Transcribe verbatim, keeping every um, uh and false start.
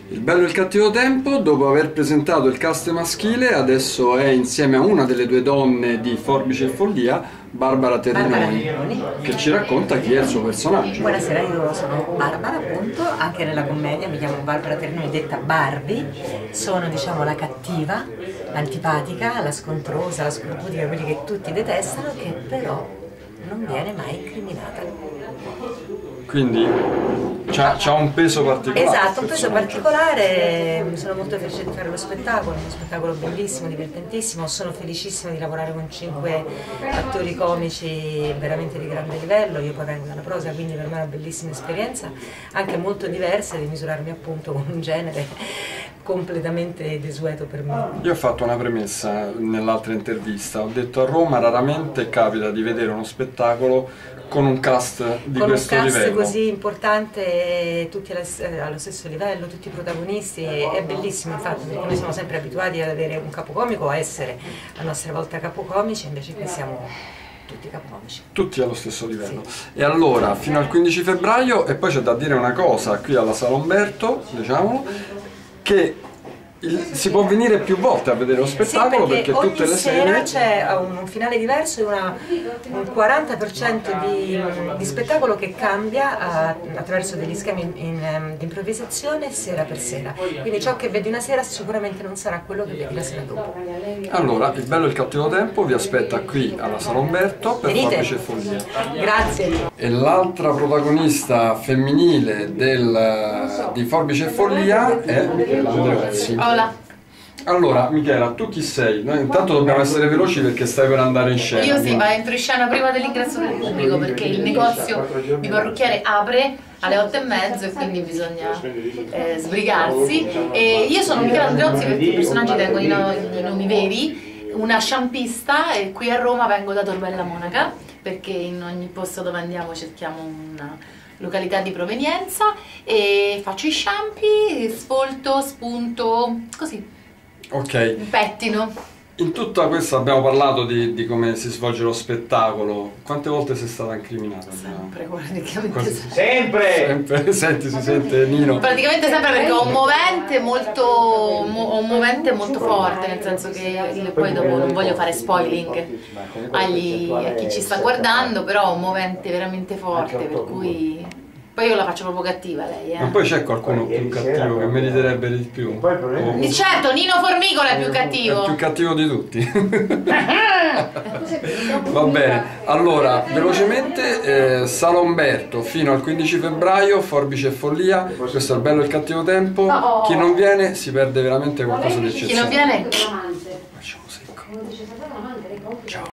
Il bello e il cattivo tempo, dopo aver presentato il cast maschile, adesso è insieme a una delle due donne di Forbice e Follia, Barbara Ternoni, che ci racconta chi è il suo personaggio. Buonasera, io sono Barbara, appunto, anche nella commedia mi chiamo Barbara Ternoni, detta Barbie. Sono, diciamo, la cattiva, l'antipatica, la scontrosa, la scorbutica, quelli che tutti detestano, che però non viene mai incriminata. Quindi c'ha un peso particolare. Esatto, un peso particolare. Sono molto felice di fare lo spettacolo, uno spettacolo bellissimo, divertentissimo. Sono felicissima di lavorare con cinque attori comici veramente di grande livello. Io poi vengo dalla prosa, quindi per me è una bellissima esperienza, anche molto diversa, di misurarmi appunto con un genere completamente desueto per me. Io ho fatto una premessa nell'altra intervista, ho detto a Roma raramente capita di vedere uno spettacolo con un cast di con questo livello. Con un cast così importante, tutti allo stesso livello, tutti i protagonisti, è bellissimo infatti, perché noi siamo sempre abituati ad avere un capocomico, a essere a nostra volta capocomici, invece qui siamo tutti capocomici. Tutti allo stesso livello. Sì. E allora, fino al quindici febbraio, e poi c'è da dire una cosa, qui alla Sala Umberto, diciamo, che il, si può venire più volte a vedere lo spettacolo, sì, perché, perché tutte le sere ogni sera c'è un finale diverso e una, un quaranta per cento di, di spettacolo che cambia a, attraverso degli schemi di improvvisazione sera per sera, quindi ciò che vedi una sera sicuramente non sarà quello che vedi la sera dopo. Allora, il bello e il cattivo tempo vi aspetta qui alla Sala Umberto per Forbice e Follia. Grazie. E l'altra protagonista femminile del, di Forbice e Follia è Michela Andreozzi. Hola. Allora, Michela, tu chi sei? Noi intanto dobbiamo essere veloci perché stai per andare in scena. Io sì, ma entro in scena prima dell'ingresso del pubblico perché il negozio di parrucchiere apre alle otto e mezzo e quindi bisogna eh, sbrigarsi. E io sono Michela Andreozzi, perché i personaggi tengono i, no i nomi veri, una sciampista, e qui a Roma vengo da Torbella Monaca perché in ogni posto dove andiamo cerchiamo una località di provenienza e faccio i sciampi, sfolto, spunto, così. Ok. Pettino. In tutta questa abbiamo parlato di, di come si svolge lo spettacolo. Quante volte sei stata incriminata? Sempre, praticamente. Sempre! Sempre! Senti, si sente Nino. Praticamente sempre, perché ho un movente molto, ho un movente molto forte, nel senso che poi dopo non voglio fare spoiling agli, a chi ci sta guardando, però ho un movente veramente forte, per cui... Poi io la faccio proprio cattiva lei, eh. Ma poi c'è qualcuno più cattivo che meriterebbe di più? O... Certo, Nino Formicola è più cattivo. È il più cattivo di tutti. Va bene, allora, velocemente, eh, Sala Umberto fino al quindici febbraio, Forbice e Follia, questo è il bello e il cattivo tempo. Chi non viene si perde veramente qualcosa di eccezionale. Chi non viene... Facciamo secco. Ciao.